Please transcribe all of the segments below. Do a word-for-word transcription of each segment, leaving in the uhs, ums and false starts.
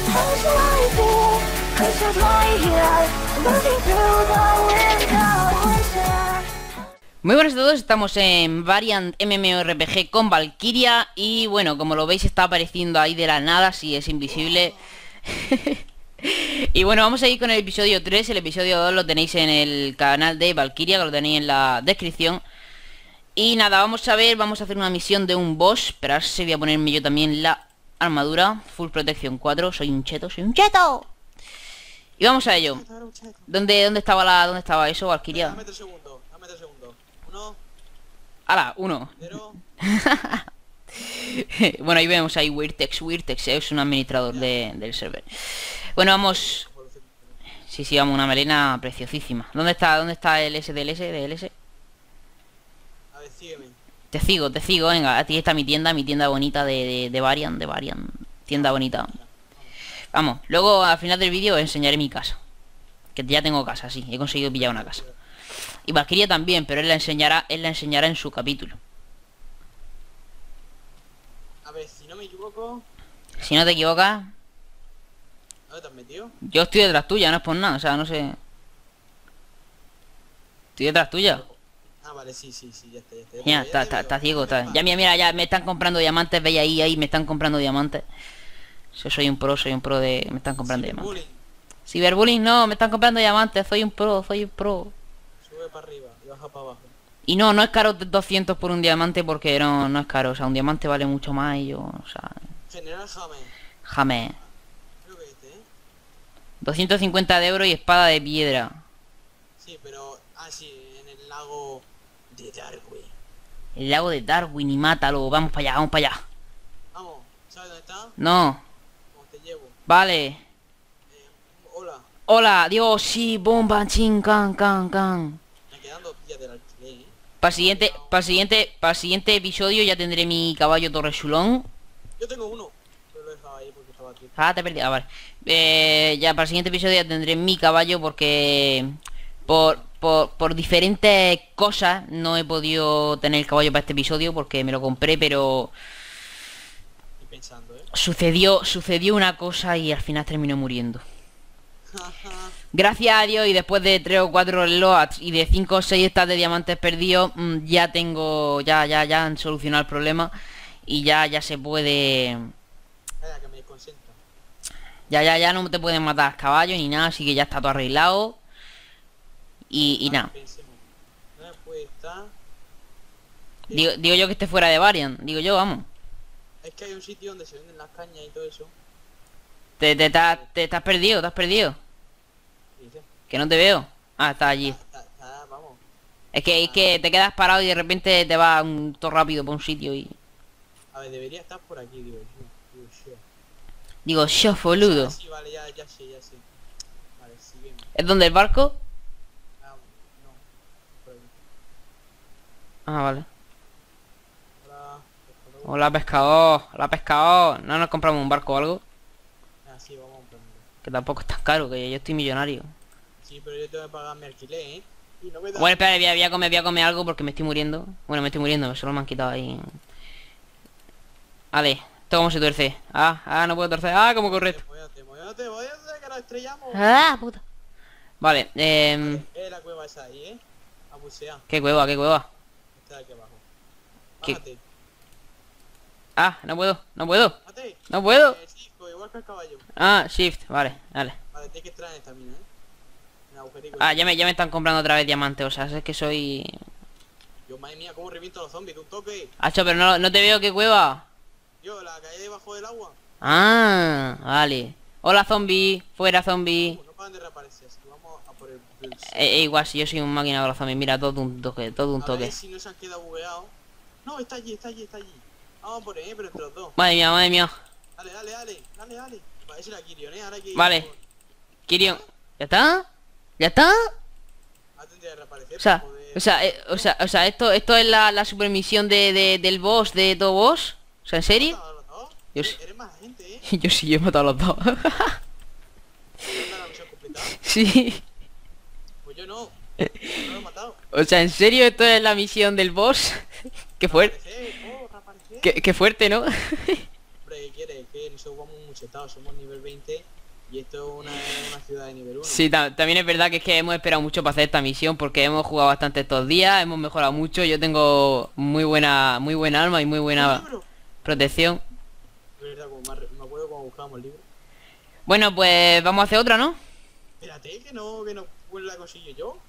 How shall I feel? I just lie here, looking through the window. Muy buenas a todos, estamos en Variant MMORPG con Valkyria. Y bueno, como lo veis está apareciendo ahí de la nada, si es invisible. Y bueno, vamos a ir con el episodio tres. El episodio dos lo tenéis en el canal de Valkyria, que lo tenéis en la descripción. Y nada, vamos a ver, vamos a hacer una misión de un boss. Esperarse, voy a ponerme yo también la armadura Full Protección cuatro, soy un cheto, soy un cheto. Y vamos a ello. ¿Dónde, dónde estaba la, dónde estaba eso, Valkyria? Dame tres segundos, dame tres segundos. Uno, ¡Hala! Uno. cero. Bueno, ahí vemos ahí Wirtex, Wirtex es un administrador de, del server. Bueno, vamos. Sí, sí, vamos, una melena preciosísima. ¿Dónde está, dónde está el S del S, del S? A ver, sígueme. Te sigo, te sigo, venga, aquí está mi tienda, mi tienda bonita de, de, de Varian, de Varian. Tienda bonita. Vamos, luego al final del vídeo os enseñaré mi casa. Que ya tengo casa, sí, he conseguido pillar una casa. Y Valkyria también, pero él la enseñará, él la enseñará en su capítulo. A ver, si no me equivoco. Si no te equivocas, ¿Dónde te has metido? yo estoy detrás tuya, no es por nada, o sea, no sé. Estoy detrás tuya. Ah, vale, sí, sí, sí, ya está, ya está. Ya, está, está, está ciego, está. Ya, mira, mira, ya me están comprando diamantes, veis ahí, ahí, me están comprando diamantes. Yo soy un pro, soy un pro de... Me están comprando diamantes. Cyberbullying no, me están comprando diamantes, soy un pro, soy un pro. Sube para arriba y baja para abajo. Y no, no es caro doscientos por un diamante porque no, no es caro, o sea, un diamante vale mucho más y yo, o sea... General James. Jame. Creo que este, ¿eh? doscientos cincuenta de euros y espada de piedra. Sí, pero... Ah, sí, en el lago de Darwin. El lago de Darwin y mátalo, vamos para allá, vamos para allá. Vamos, ¿sabes dónde está? No, ¿Cómo te llevo? vale. Eh, hola. Hola, Dios, sí, bomba, chin, can, can, can. Me quedan dos días del alquiler, ¿eh? Para el siguiente, para el siguiente, para el siguiente episodio ya tendré mi caballo torrechulón. Yo tengo uno. Pero lo he dejado ahí porque estaba aquí. Ah, te perdí, ah, vale. Eh, ya para el siguiente episodio ya tendré mi caballo porque... Por, por, por diferentes cosas no he podido tener el caballo para este episodio porque me lo compré, pero... Estoy pensando, ¿eh? Sucedió, sucedió una cosa y al final terminó muriendo. Gracias a Dios, y después de tres o cuatro loads y de cinco o seis stacks de diamantes perdidos, mmm, ya tengo, ya, ya, ya han solucionado el problema. Y ya, ya se puede... Espera, que me consienta. Ya, ya, ya no te pueden matar caballos ni nada, así que ya está todo arreglado. Y, y Ah, nada. pensemos. No puede estar. Digo, digo yo que esté fuera de Varian, digo yo, vamos. Es que hay un sitio donde se venden las cañas y todo eso. Te, te, te, te estás perdido, te has perdido. ¿Dice? Que no te veo. Ah, está allí. Ah, ah, ah, vamos. Es que, es que te quedas parado y de repente te vas un, todo rápido por un sitio y... A ver, debería estar por aquí, digo yo. Digo yo. Digo, yo, boludo. Sí, vale, ya, ya sé, ya sé. Vale, seguimos. ¿Es donde el barco? Ah, no. Por aquí. Ah, vale. Hola. pescador. Hola, pescador. Hola, pescador. ¿No nos compramos un barco o algo? Ah, sí, vamos a comprarlo. Que tampoco es tan caro, que yo estoy millonario. Sí, pero yo tengo que pagar mi alquiler, ¿eh? Y no me da. Bueno, espera, voy a, voy a comer, voy a comer algo porque me estoy muriendo. Bueno, me estoy muriendo, solo me han quitado ahí. Vale, esto cómo se tuerce. Ah, ah, no puedo torcer. Ah, como correcto. Móyate, móyate, móyate, que nos estrellamos. Ah, puta. Vale, eh... Es la cueva esa ahí, ¿eh? A bucear. ¿Qué cueva, qué cueva? Está aquí abajo. ¿Qué? Bájate. Ah, no puedo, no puedo. Bájate. No puedo. Eh, sí, pues igual que el caballo. Ah, shift, vale, vale. Vale, tienes que entrar en esta mina, ¿eh? En agujerico. Ah, ya me, ya me están comprando otra vez diamantes, o sea, es que soy... Yo, madre mía, cómo reviento a los zombies de un toque. Hacho, pero no, no te veo, qué cueva. Yo, la caí debajo del agua. Ah, vale. Hola, zombie. Fuera, zombie. Uh, no paran de reaparecer, así que vamos a por el... el... Eh, eh, igual, si yo soy un máquina de los zombies. Mira, todo un toque, todo un A toque. ver si no se han quedado bugueados. No, está allí, está allí, está allí. Vamos por ahí, pero entre los dos. Madre mía, madre mía. Dale, dale, dale, dale, dale. Vale, ese era Kirion, ¿eh? Ahora hay que ir Vale. por- Kirion. ¿Ya está? ¿Ya está? Ahora tendría que reaparecer O sea, para poder- o sea, eh, o sea, o sea, esto, esto es la, la supermisión de, de, del boss, de todo boss. O sea, ¿en serio? ¿Has matado a los dos? Yo Eres- sí. Eres más gente, ¿eh? Yo sí, yo he matado a los dos. ¿No está la misión completada? Sí. Pues yo no. Yo no lo he matado. O sea, ¿en serio esto es la misión del boss? Qué fuerte. Reaparecer, oh, reaparecer. Qué, qué fuerte, ¿no? Hombre, ¿qué quieres? ver, es que nosotros vamos muy chetados, somos nivel veinte y esto es una, una ciudad de nivel uno. Sí, ta- también es verdad que es que hemos esperado mucho para hacer esta misión porque hemos jugado bastante estos días, hemos mejorado mucho, yo tengo muy buena, muy buena arma y muy ¿Un buena libro? protección. De verdad, como me, arre- me acuerdo cuando buscábamos el libro. Bueno, pues vamos a hacer otra, ¿no? Espérate, que no, que no pues la consigo yo.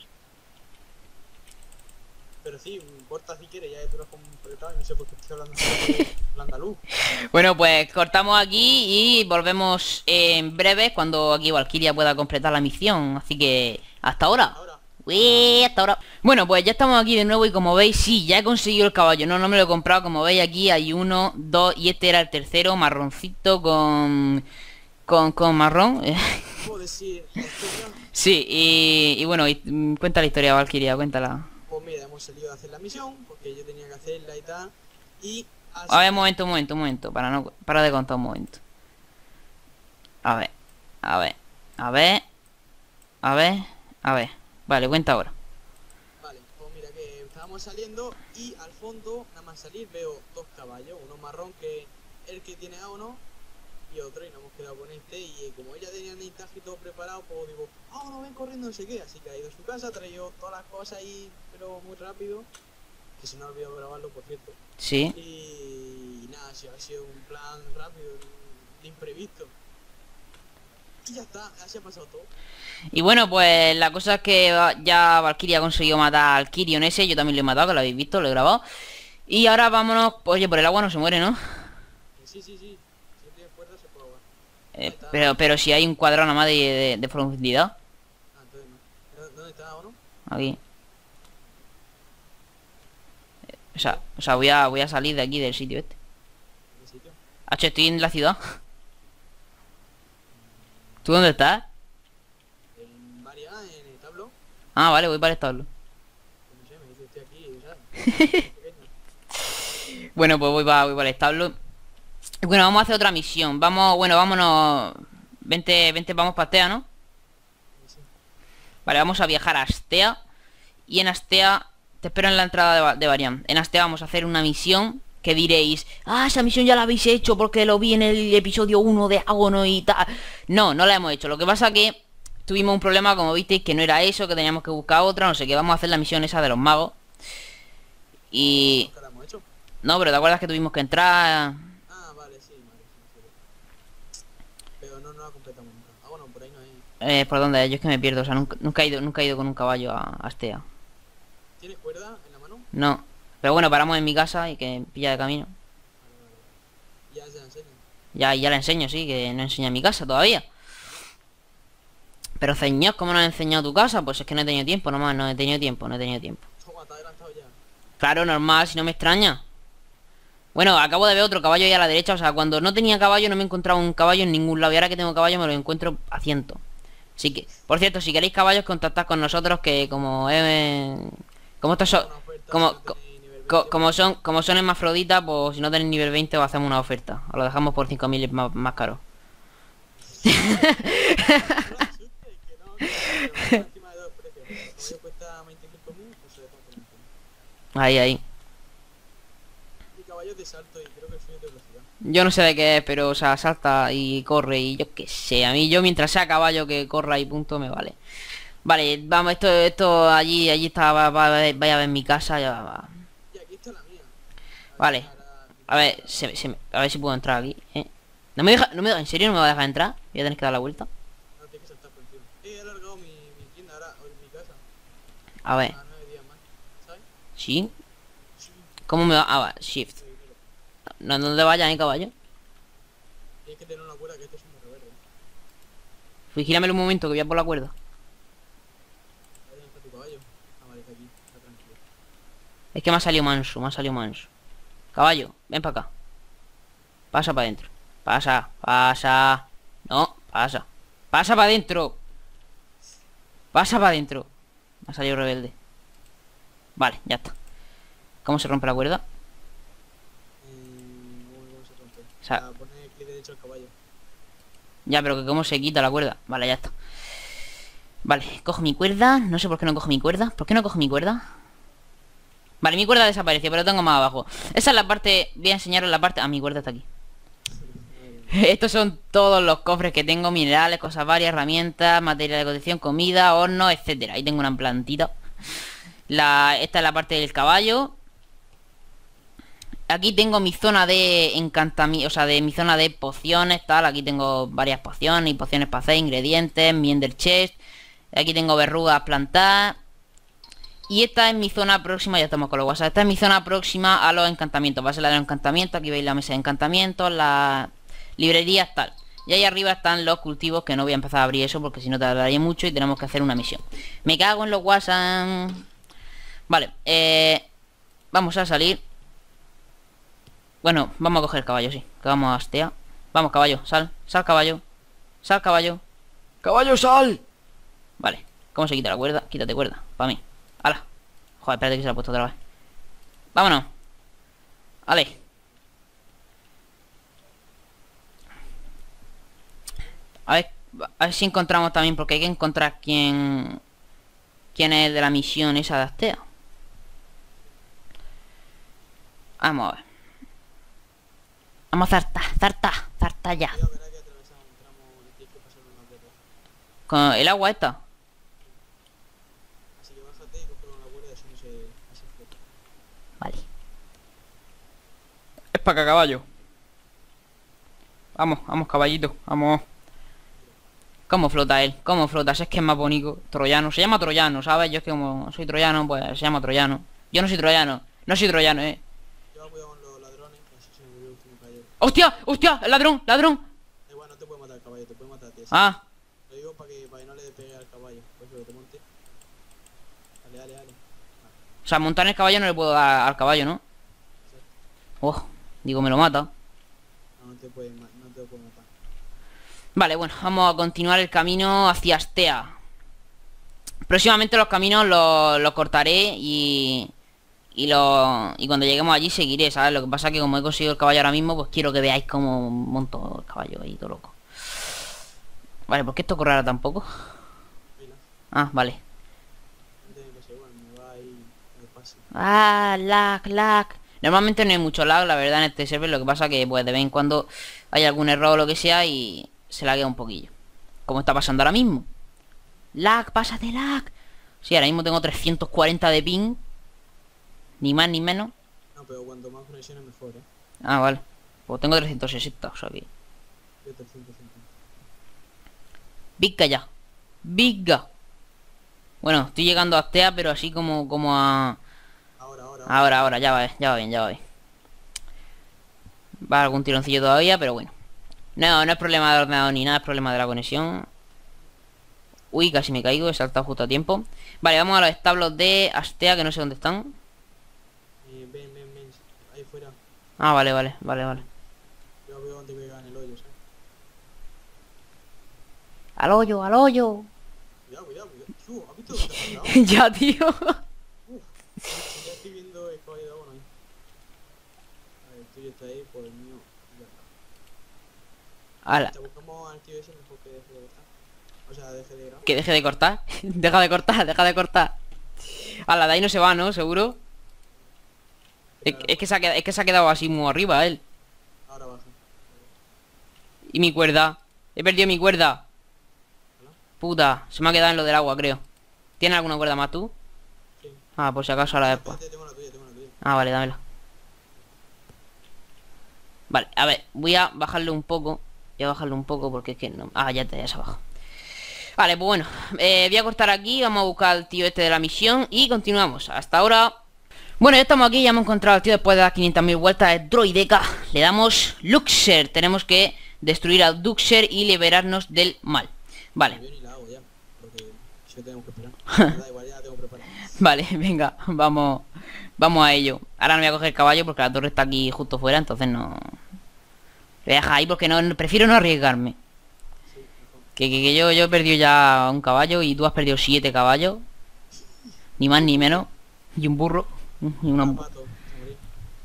Pero sí, corta si quieres, ya que tú lo has completado y no sé por qué estoy hablando en andaluz. Bueno, pues cortamos aquí y volvemos en breve cuando aquí Valkyria pueda completar la misión. Así que hasta ahora. Ahora, Uy, hasta ahora. Bueno, pues ya estamos aquí de nuevo y como veis, sí, ya he conseguido el caballo. No, no me lo he comprado. Como veis aquí hay uno, dos y este era el tercero, marroncito con... Con, con marrón. ¿puedo decir historia? Sí, y, y bueno, y, mm, cuenta la historia, Valkyria, cuéntala. Pues mira, hemos salido a hacer la misión, porque yo tenía que hacerla y tal. Y... al A ver, un momento, un momento, un momento. Para no... Para de contar un momento. A ver. A ver. A ver. A ver. A ver. Vale, cuenta ahora. Vale, pues mira que estábamos saliendo y al fondo, nada más salir, veo dos caballos, uno marrón que es el que tiene a uno y otro, y nos hemos quedado con este, y como ella tenía el nintaje y todo preparado, pues digo, ah, no, ven corriendo, no sé qué, así que ha ido a su casa, ha traído todas las cosas ahí, pero muy rápido, que se me ha olvidado grabarlo, por cierto, Sí. y nada, sí, ha sido un plan rápido, de imprevisto, y ya está, así ha pasado todo. Y bueno, pues la cosa es que va- ya Valkyria ha conseguido matar al Kyrion ese. Yo también lo he matado, que lo habéis visto, lo he grabado. Y ahora vámonos... Oye, por el agua no se muere, ¿no? Y sí, sí, sí, si tienes cuerda se puede ahogar. Eh, pero, pero si hay un cuadrado nada más de, de, de profundidad. Ah, entonces no. ¿Dó- ¿Dónde está o no? Aquí. O sea, o sea voy a voy a salir de aquí del sitio este. ¿En qué sitio? Hacho, estoy en la ciudad. ¿Tú dónde estás? En varias, en el tablo. Ah, vale, voy para el establo. No sé, me dice estoy aquí, ¿sabes? Pequeño. Bueno, pues voy para, voy para el establo. Y bueno, vamos a hacer otra misión. Vamos, bueno, vámonos. Vente, vente, vamos para Astea, ¿no? Sí. Vale, vamos a viajar a Astea. Y en Astea, te espero en la entrada de, Va- de Varian. En Astea vamos a hacer una misión que diréis, ah, esa misión ya la habéis hecho porque lo vi en el episodio uno de Agono y tal. No, no la hemos hecho. Lo que pasa que tuvimos un problema, como visteis, que no era eso, que teníamos que buscar otra, no sé qué. Vamos a hacer la misión esa de los magos. Y... ¿Nunca la hemos hecho? No, pero ¿te acuerdas que tuvimos que entrar? Ah, vale, sí, vale, sí, sí. Pero no, no la completamos nunca. Ah, bueno, por ahí no hay. Eh, ¿por dónde? Yo es que me pierdo, o sea, nunca, nunca he ido, nunca he ido con un caballo a, a Astea. ¿Tienes cuerda en la mano? No. Pero bueno, paramos en mi casa y que pilla de camino. Ya se la enseño. Ya, ya la enseño, sí, que no enseña mi casa todavía. Pero señor, ¿cómo no has enseñado tu casa? Pues es que no he tenido tiempo, nomás, no he tenido tiempo, no he tenido tiempo. Toma, te has adelantado ya. Claro, normal, si no me extraña. Bueno, acabo de ver otro caballo ahí a la derecha, o sea, cuando no tenía caballo no me he encontrado un caballo en ningún lado. Y ahora que tengo caballo me lo encuentro a ciento. Así que, por cierto, si queréis caballos, contactad con nosotros, que como... Eh, como estos son... Una oferta Como, si no tenéis nivel co- veinte. como son como son hermafroditas, pues si no tenéis nivel veinte os hacemos una oferta. Os lo dejamos por cinco mil más, más caro. No te asustes, que no, que no, que no, encima de dos precios. El caballo cuesta veinticinco mil, pues se deja por veinte mil. Ahí, ahí. Mi caballo es de salto y creo que el suyo es de velocidad. Yo no sé de qué es, pero o sea, salta y corre y yo qué sé. A mí yo mientras sea caballo que corra y punto me vale. Vale, vamos, esto, esto allí, allí está, va- va- vaya a ver mi casa, ya va. Y aquí está la mía. Vale. A ver, se, se me- a ver si puedo entrar aquí, ¿eh? No me deja, no me, ¿en serio no me va a dejar entrar? Voy a tener que dar la vuelta. No tienes que saltar por encima. He alargado mi, mi tienda ahora, o mi casa, A ver, a nueve días más. ¿Sabes? ¿sí? Sí. ¿Cómo me va? Ah, va, shift. Soy dinero. No, ¿dónde vaya, eh, caballo? Tienes que tener una cuerda que esto es un morro verde. Vigílamelo un momento que voy a por la cuerda. Ahí está tu caballo. Ah, vale, está aquí. Está tranquilo. Es que me ha salido manso, me ha salido manso. Caballo, ven para acá. Pasa para adentro. Pasa, pasa. No, pasa. Pasa para adentro. Pasa para adentro. Me ha salido rebelde. Vale, ya está. ¿Cómo se rompe la cuerda? Eh, ¿Cómo cómo se rompe? O sea- Ah, pone clic derecho al caballo. Ya, pero que cómo se quita la cuerda. Vale, ya está. Vale, cojo mi cuerda. No sé por qué no cojo mi cuerda. ¿Por qué no cojo mi cuerda? Vale, mi cuerda desapareció, pero tengo más abajo. Esa es la parte... Voy a enseñaros la parte... Ah, mi cuerda está aquí. Estos son todos los cofres que tengo, minerales, cosas varias, herramientas, material de construcción, comida, horno, etcétera. Ahí tengo una plantita. La, esta es la parte del caballo. Aquí tengo mi zona de encantamiento, o sea, de mi zona de pociones, tal. Aquí tengo varias pociones y pociones para hacer, ingredientes, mi ender chest. Aquí tengo verrugas plantadas. Y esta es mi zona próxima, ya estamos con los WhatsApp. Esta es mi zona próxima a los encantamientos. Va a ser la de los encantamientos. Aquí veis la mesa de encantamientos, las librerías, tal. Y ahí arriba están los cultivos, que no voy a empezar a abrir eso porque si no tardaría mucho y tenemos que hacer una misión. Me cago en los WhatsApp. Vale, eh, vamos a salir. Bueno, vamos a coger el caballo, sí. Que vamos a Astea. Vamos, caballo, sal, sal, caballo. Sal, caballo. ¡Caballo, sal! Vale, ¿cómo se quita la cuerda? Quítate cuerda, para mí. ¡Hala! Joder, espérate que se la ha puesto otra vez. ¡Vámonos! ¡Vale! A ver, a ver si encontramos también, porque hay que encontrar quién... quién es de la misión esa de Astea. Vamos a ver. Vamos a zartar, zartar, zartar ya. Cuidado, verá que atravesamos un tramo y tienes que pasar una tierra. Con el agua esta. Así que bájate y coge con la cuerda, eso no se así flota. Vale. Es para acá, caballo. Vamos, vamos, caballito, vamos. ¿Cómo flota él? ¿Cómo flota? Si es que es más bonito. Troyano, se llama Troyano, ¿sabes? Yo es que como soy troyano, pues se llama Troyano. Yo no soy troyano, no soy troyano, eh. Lleva cuidado con los ladrones, que así se me murió el último caballero. ¡Hostia! ¡Hostia! ¡El ladrón! ¡Ladrón! Da igual, no te puede matar el caballo, te puede matar a ti. así. Ah, Lo digo para que, para que no le pegue al caballo. Por eso que te monte. Dale, dale, dale. o sea, montar en el caballo no le puedo dar al caballo, ¿no? Oh, digo, me lo mata. No, no te puede, ma- no te puede matar. Vale, bueno, vamos a continuar el camino hacia Astea. Próximamente los caminos los, los cortaré y... Y lo, y cuando lleguemos allí seguiré, ¿sabes? Lo que pasa es que como he conseguido el caballo ahora mismo, pues quiero que veáis cómo monto el caballo ahí, todo loco. Vale, ¿por qué esto correrá tampoco? Mira, Ah, vale. no tiene que ser igual, me va ahí despacio. Ah, lag, lag. Normalmente no hay mucho lag, la verdad, en este server. Lo que pasa que, pues, de vez en cuando hay algún error o lo que sea y se laguea un poquillo. Como está pasando ahora mismo. Lag, pásate lag. Sí, ahora mismo tengo trescientos cuarenta de ping. Ni más ni menos. No, pero cuanto más conexiones mejor, eh. Ah, vale. Pues tengo trescientos sesenta, o sea que... Yo trescientos cincuenta. Viga ya. Viga. Bueno, estoy llegando a Astea, pero así como, como a... Ahora, ahora, ahora. Ahora, ahora, ya va, ya va bien, ya va bien. Va algún tironcillo todavía, pero bueno. No, no es problema del ordenador ni nada, es problema de la conexión. Uy, casi me caigo, he saltado justo a tiempo. Vale, vamos a los establos de Astea, que no sé dónde están. Eh, ven, ven, ven. Ahí fuera. Ah, vale, vale, vale, vale. Yo veo donde pega en el hoyo, ¿sabes? Al hoyo, al hoyo. Cuidado, cuidado, cuidado. Chu, ¿has visto lo que te ha pasado? Ya, tío. Uf, ya estoy viendo el caballo de agua ahí. A ver, el tuyo está ahí, por el mío. Ya está. Ala, Te buscamos al tío ese mejor que deje de cortar. O sea, deje de grabar. que deje de cortar. Deja de cortar, deja de cortar. Ala, de ahí no se va, ¿no? Seguro. Es, es que se ha quedado, es que se ha quedado así muy arriba él. Ahora baja. Y mi cuerda. He perdido mi cuerda. ¿Hola? Puta, se me ha quedado en lo del agua, creo. ¿Tienes alguna cuerda más tú? Sí. Ah, por si acaso ahora después. Espérate, tengo la tuya, tengo la tuya. Ah, vale, dámela. Vale, a ver, voy a bajarle un poco. Voy a bajarle un poco porque es que no... Ah, ya te ya se abajo. Vale, pues bueno, eh, voy a cortar aquí. Vamos a buscar al tío este de la misión y continuamos. Hasta ahora. Bueno, ya estamos aquí, ya hemos encontrado al tío después de dar quinientas mil vueltas. Es Droideka. Le damos Luxer. Tenemos que destruir a Duxer y liberarnos del mal. Vale. Yo ni la hago ya, porque yo tengo que esperar. Da igual, ya la tengo preparada. Vale, venga, vamos vamos a ello. Ahora no voy a coger el caballo porque la torre está aquí justo fuera, entonces no... Lo voy a dejar ahí porque no, prefiero no arriesgarme. Sí, mejor. Que, que, que yo, yo he perdido ya un caballo y tú has perdido siete caballos. Ni más ni menos. Y un burro. Y una... Lo mato, se morí.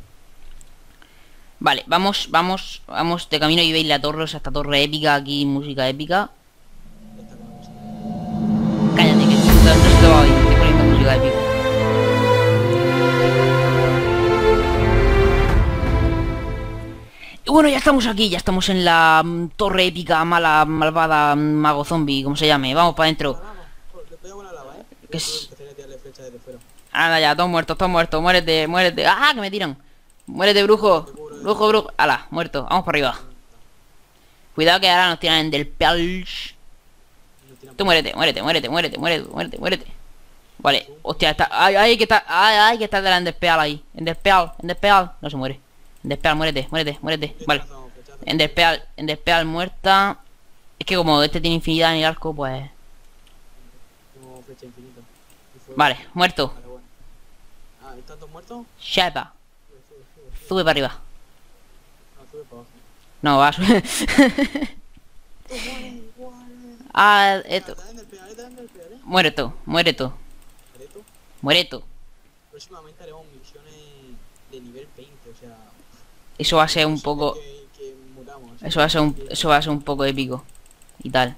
Vale, vamos, vamos, vamos de camino y veis la torre, o sea, esta torre épica aquí, música épica. Esta con la música. Cállate, que no, no se te va a oír, estoy poniendo música épica. bueno, ya estamos aquí, ya estamos en la mm, torre épica, mala, malvada, mago zombie, como se llame. Vamos para adentro. La lava. Oh, le pego con la lava, eh. Que Yo es- empezaré a tirarle flechas desde fuera. Anda ya, todos muertos, todos muertos. Muérete, muérete. ¡Ah, que me tiran! Muérete, brujo. Brujo, brujo. Ala, muerto. Vamos para arriba. Cuidado que ahora nos tiran del pelch. Y nos tiran Tú por- muérete, muérete, muérete, muérete, muérete, muérete, muérete. Vale, hostia, está. Ay, ay, que está. Ay, ay, que está de la Enderpeal ahí. Enderpeal, Enderpeal. No se muere. Enderpeal, muérete, muérete, muérete. Vale. Flechazo, flechazo. Enderpeal, Enderpeal muerta. Es que como este tiene infinidad en el arco, pues. Tengo flecha infinita. Y fuego. Vale, muerto. Vale, bueno. Ah, ¿están todos muertos? Shepa. Sube, sube, sube, sube. Sube para arriba. No, sube para abajo. No, va a subir. Tú mueres, mueres. Ah, esto. Está en el peal, está en el peal, eh. Muere tú, muere tú, Vale, tú. muere tú. Próximamente haremos misiones de nivel veinte, o sea... Eso va a ser un posible poco. Que, que muramos, Eso va a ser un. que- Eso va a ser un poco épico. Y tal.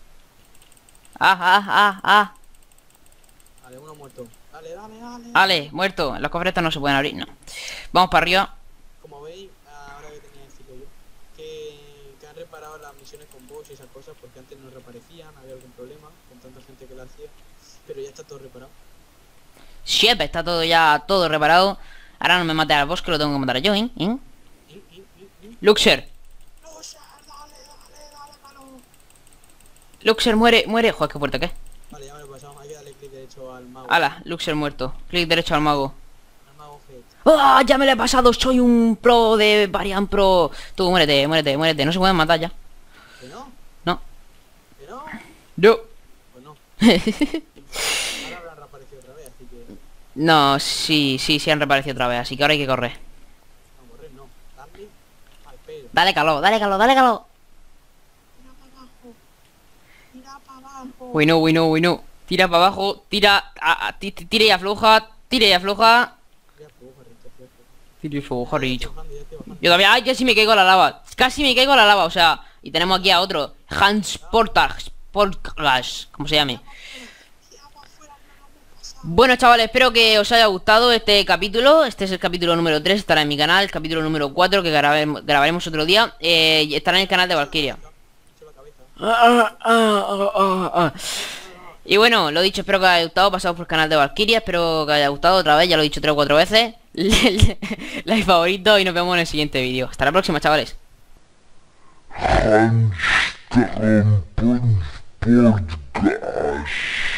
Ah, ah, ah, ah. Vale, uno muerto. Dale, dale, dale. Vale, muerto. Los cofres estos no se pueden abrir, no. Vamos para arriba. Como veis, ahora que tenía que decirlo yo, que, que han reparado las misiones con boss y esas cosas, porque antes no reaparecían, había algún problema con tanta gente que lo hacía, pero ya está todo reparado. Shep, está todo ya, todo reparado. Ahora no me mate al boss, que lo tengo que matar yo, ¿eh? ¿eh? Y, y, y, y... Luxer. ¡No, Shar, dale, dale, dale, mano! Luxer muere, muere. Joder, qué fuerte que es. Vale, ya me lo he pasado, hay que darle clic derecho al mago. Ala, Luxer muerto. Clic derecho al mago. Al mago Head. ¡Ah! Ya me lo he pasado. Soy un pro de Variant Pro. Tú, muérete, muérete, muérete. No se pueden matar ya. ¿Que no? No. ¿Que no? No. Pues no. Ahora habrán reaparecido otra vez, así que... No, sí, sí, sí han reaparecido otra vez. Así que ahora hay que correr. No, correr no. Darle al pelo. Dale calor, dale calor, dale calor. Tira para abajo. Tira para abajo. Uy no, uy no, uy no. Tira para abajo, tira, a- a- ti- ti- tira y afloja, tira y afloja. Tira fuego, Jarrito, tira fuego. Tira y afloja, Ya estoy dicho. bajando, ya estoy bajando. Yo todavía, ay, casi me caigo a la lava. Casi me caigo a la lava, o sea. Y tenemos aquí a otro. Hans Portage. Portage, como se llame. Tira para afuera, no lo hemos pasado. Bueno, chavales, espero que os haya gustado este capítulo. Este es el capítulo número tres, estará en mi canal. El capítulo número cuatro, que grabaremos, grabaremos otro día. Eh, y estará en el canal de Valkyria. Echo la cabeza. Ah, ah, ah, ah, ah. Y bueno, lo dicho, espero que os haya gustado. Pasaos por el canal de Valkyria, espero que os haya gustado otra vez. Ya lo he dicho tres o cuatro veces. Like favorito y nos vemos en el siguiente vídeo. Hasta la próxima, chavales. Hans Trampons Podcast.